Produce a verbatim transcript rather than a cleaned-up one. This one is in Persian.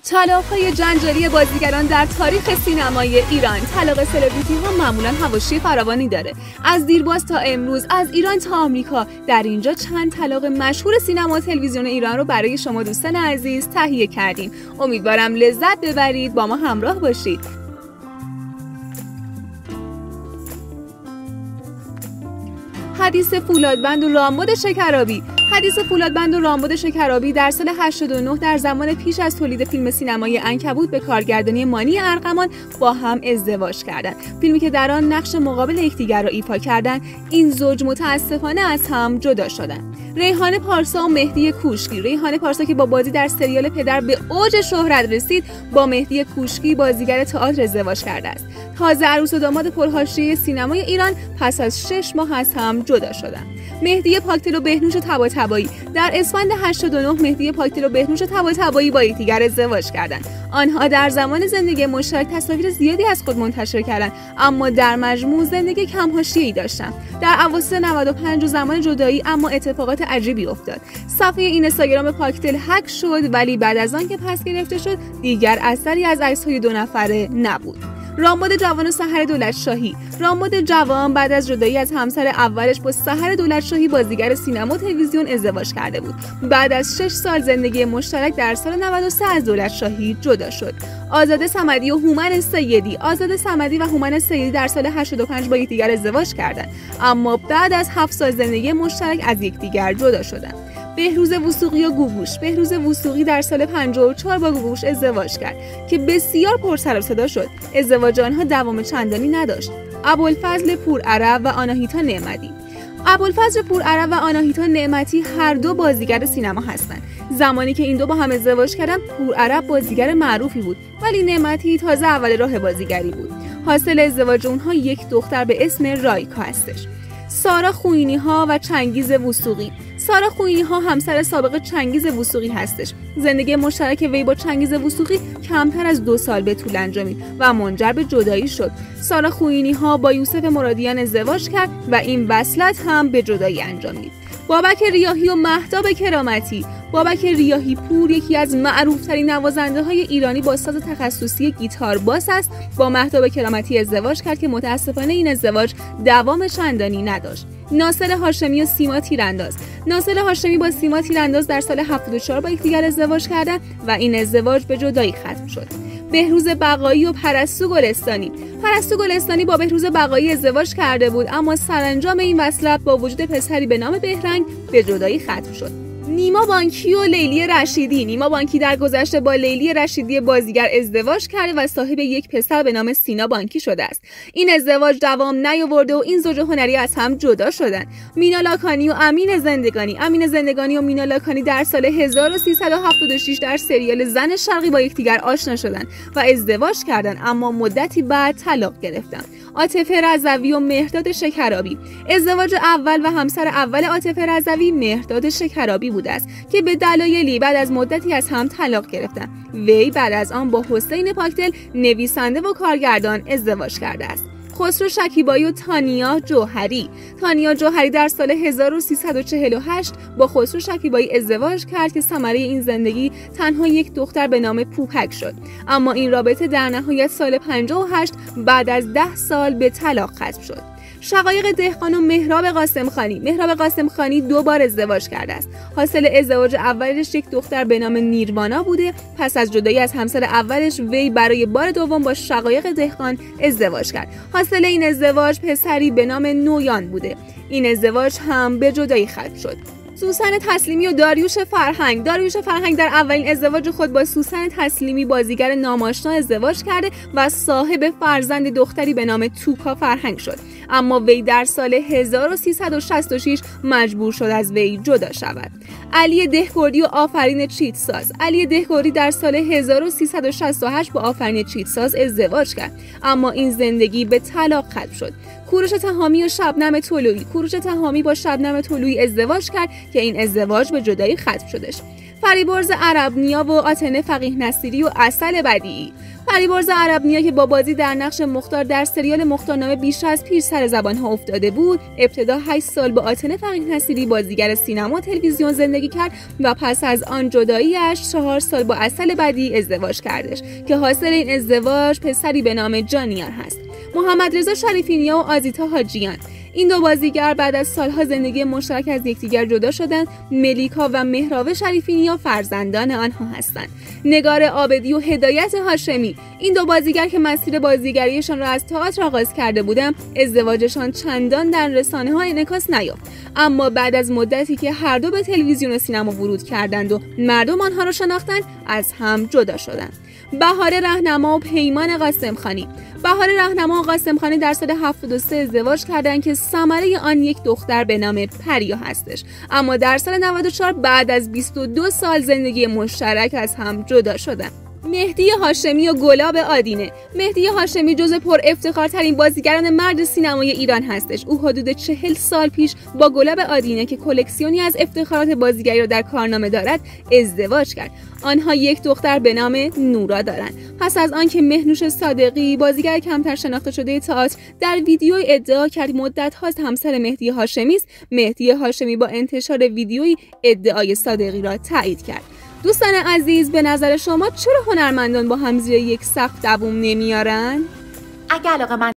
طلاق‌های جنجالی بازیگران در تاریخ سینمای ایران. طلاق سلبریتی ها معمولاً حواشی فراوانی داره. از دیرباز تا امروز، از ایران تا آمریکا، در اینجا چند طلاق مشهور سینما و تلویزیون ایران رو برای شما دوستان عزیز تهیه کردیم. امیدوارم لذت ببرید، با ما همراه باشید. حدیث فولادبند و رامبد شکرابی. حدیث فولادبند و رامبد شکرابی در سال هشتاد و نه در زمان پیش از تولید فیلم سینمایی عنکبوت به کارگردانی مانی ارغمان با هم ازدواج کردند. فیلمی که در آن نقش مقابل یکدیگر را ایفا کردند، این زوج متاسفانه از هم جدا شدند. ریحانه پارسا و مهدی کوشکی. ریحانه پارسا که با بازی در سریال پدر به اوج شهرت رسید، با مهدی کوشکی بازیگر تئاتر ازدواج کرده است. تازه عروس و داماد پرحاشیه سینمای ایران پس از شش ماه از هم جدا شدند. مهدی پاکدل و بهنوش طباطبایی. در اسفند هشتاد و نه مهدی پاکدل و بهنوش طباطبایی با یکدیگر ازدواج کردند. آنها در زمان زندگی مشترک تصاویر زیادی از خود منتشر کردند، اما در مجموع زندگی کم حاشیه‌ای داشتند. در اواسط نود و پنج و زمان جدایی اما اتفاقات عجیبی افتاد. صفحه اینستاگرام پاکدل هک شد، ولی بعد از آن که پس گرفته شد دیگر اثری از عکس‌های دو نفره نبود. رامبد جوان و سحر دولتشاهی. رامبد جوان بعد از جدایی از همسر اولش با سحر دولتشاهی بازیگر سینما و تلویزیون ازدواج کرده بود. بعد از شش سال زندگی مشترک در سال نود و سه از دولتشاهی جدا شد. آزاده صمدی و هومن سیدی. آزاده صمدی و هومن سیدی در سال هشتاد و پنج با یکدیگر ازدواج کردند، اما بعد از هفت سال زندگی مشترک از یکدیگر جدا شدند. بهروز وثوقی و گوگوش. بهروز وثوقی در سال پنجاه و چهار با گوگوش ازدواج کرد که بسیار پر سر و صدا شد. ازدواج آنها دوام چندانی نداشت. ابوالفضل پورعرب و آناهیتا نعمتی. ابوالفضل پورعرب و آناهیتا نعمتی هر دو بازیگر سینما هستند. زمانی که این دو با هم ازدواج کردند، پورعرب بازیگر معروفی بود، ولی نعمتی تازه اول راه بازیگری بود. حاصل ازدواج اونها یک دختر به اسم رایکا هستش. سارا خوئینی ها و چنگیز وثوقی. سارا خوئینی ها همسر سابق چنگیز وثوقی هستش. زندگی مشترک وی با چنگیز وثوقی کمتر از دو سال به طول انجامید و منجر به جدایی شد. سارا خوئینی ها با یوسف مرادیان ازدواج کرد و این وصلت هم به جدایی انجامید. بابک ریاحی و مهتاب کرامتی. بابک ریاحی پور یکی از معروف‌ترین نوازنده‌های ایرانی با ساز تخصصی گیتار باس است. با مهتاب کرامتی ازدواج کرد که متأسفانه این ازدواج دوام چندانی نداشت. ناصر هاشمی و سیما تیرانداز. ناصر هاشمی با سیما تیرانداز در سال هفتاد و چهار با یکدیگر ازدواج کردند و این ازدواج به جدایی ختم شد. بهروز بقایی و پرستو گلستانی. پرستو گلستانی با بهروز بقایی ازدواج کرده بود، اما سرانجام این وصلت با وجود پسری به نام بهرنگ به جدایی ختم شد. نیما بانکی و لیلی رشیدی. نیما بانکی در گذشته با لیلی رشیدی بازیگر ازدواج کرده و صاحب یک پسر به نام سینا بانکی شده است. این ازدواج دوام نیاورده و این زوج هنری از هم جدا شدند. مینا لاکانی و امین زندگانی. امین زندگانی و مینا لاکانی در سال هزار و سیصد و هفتاد و شش در سریال زن شرقی با یکدیگر آشنا شدند و ازدواج کردند، اما مدتی بعد طلاق گرفتند. عاطفه رضوی و مهرداد شکرابی. ازدواج اول و همسر اول عاطفه رضوی مهرداد شکرابی بوده است که به دلایلی بعد از مدتی از هم طلاق گرفتند. وی بعد از آن با حسین پاکدل نویسنده و کارگردان ازدواج کرده است. خسرو شکیبایی و تانیا جوهری. تانیا جوهری در سال هزار و سیصد و چهل و هشت با خسرو شکیبایی ازدواج کرد که ثمره این زندگی تنها یک دختر به نام پوپک شد، اما این رابطه در نهایت سال پنجاه و هشت بعد از ده سال به طلاق ختم شد. شقایق دهقان و مهراب قاسمخانی. مهراب قاسمخانی دو بار ازدواج کرده است. حاصل ازدواج اولش یک دختر به نام نیروانا بوده. پس از جدایی از همسر اولش وی برای بار دوم با شقایق دهقان ازدواج کرد. حاصل این ازدواج پسری به نام نویان بوده. این ازدواج هم به جدایی ختم شد. سوسن تسلیمی و داریوش فرهنگ. داریوش فرهنگ در اولین ازدواج خود با سوسن تسلیمی بازیگر ناماشنا ازدواج کرده و صاحب فرزند دختری به نام توکا فرهنگ شد، اما وی در سال هزار و سیصد و شصت و شش مجبور شد از وی جدا شود. علی دهکردی و آفرین چیتساز. علی دهکردی در سال هزار و سیصد و شصت و هشت با آفرین چیتساز ازدواج کرد، اما این زندگی به طلاق ختم شد. کوروش تهامی و شبنم طلویی. کوروش تهامی با شبنم طلویی ازدواج کرد که این ازدواج به جدایی ختم شدش. فریبرز عرب‌نیا و آتنه فقیه نصیری و عسل بدیعی. فریبرز عرب‌نیا که با بازی در نقش مختار در سریال مختارنامه بیش از پیر سر زبان‌ها افتاده بود، ابتدا هشت سال با آتنه فقیه نصیری بازیگر سینما و تلویزیون زندگی کرد و پس از آن جدایی‌اش چهار سال با عسل بدیعی ازدواج کردش که حاصل این ازدواج پسری به نام جانیار هست. محمد رضا شریفی‌نیا و آزیتا حاجیان. این دو بازیگر بعد از سالها زندگی مشترک از یکدیگر جدا شدند. ملیکا و مهراب شریفی‌نیا فرزندان آنها هستند. نگار عابدی و هدایت هاشمی. این دو بازیگر که مسیر بازیگریشان را از تئاتر آغاز کرده بودند، ازدواجشان چندان در رسانه‌ها انعکاس نیافت، اما بعد از مدتی که هر دو به تلویزیون و سینما ورود کردند و مردم آنها را شناختند، از هم جدا شدند. بهار رهنما و پیمان قاسمخانی. بهار رهنما و قاسمخانی در سال هفتاد و سه ازدواج کردند که ثمره آن یک دختر به نام پریا هستش، اما در سال نود و چهار بعد از بیست و دو سال زندگی مشترک از هم جدا شدند. مهدی هاشمی و گلاب آدینه. مهدی هاشمی جزو پر افتخارترین بازیگران مرد سینمای ایران هستش. او حدود چهل سال پیش با گلاب آدینه که کلکسیونی از افتخارات بازیگری را در کارنامه دارد ازدواج کرد. آنها یک دختر به نام نورا دارند. پس از آنکه مهنوش صادقی، بازیگر کمتر شناخته شده تئاتر، در ویدیوی ادعا کرد مدت هاست همسر مهدی هاشمی است، مهدی هاشمی با انتشار ویدیویی ادعای صادقی را تایید کرد. دوستان عزیز، به نظر شما چرا هنرمندان با هم زیر یک سقف دووم نمیارن؟ اگه علاقه من